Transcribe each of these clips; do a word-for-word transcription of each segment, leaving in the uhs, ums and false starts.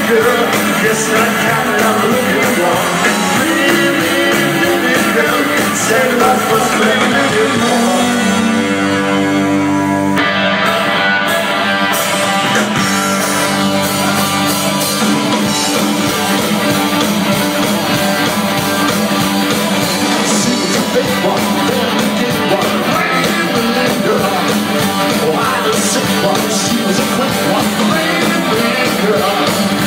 girl, just the kind I'm looking for. Pretty, pretty, pretty girl, say love was living you more. She was a big one, then we did one. Pretty, pretty girl, oh, I was sick one. She was a quick one. Pretty, pretty girl.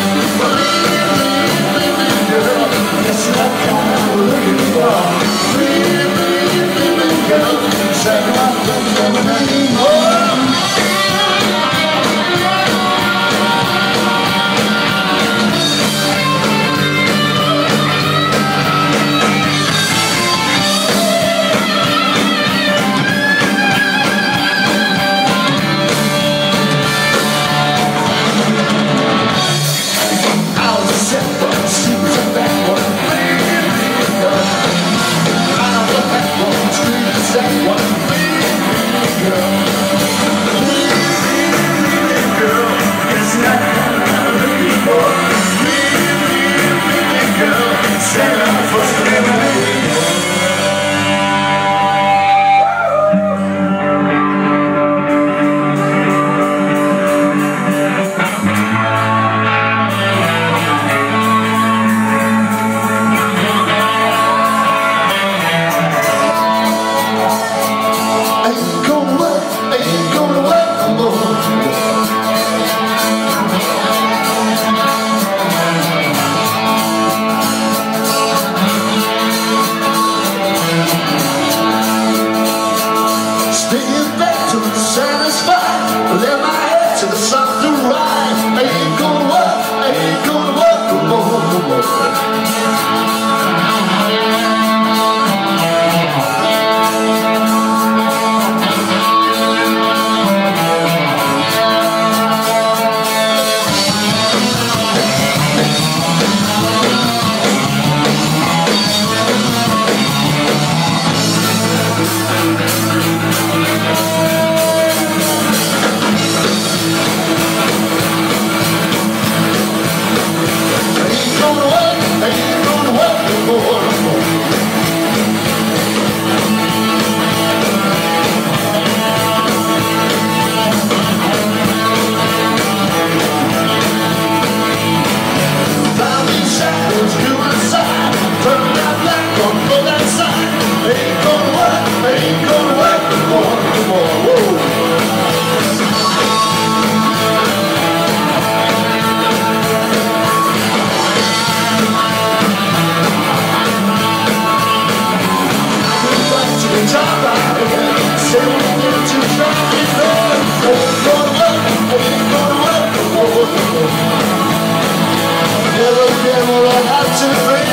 Let my head to the sun to rise. I ain't gonna work, I ain't gonna work no more, no more. Never, never, I have to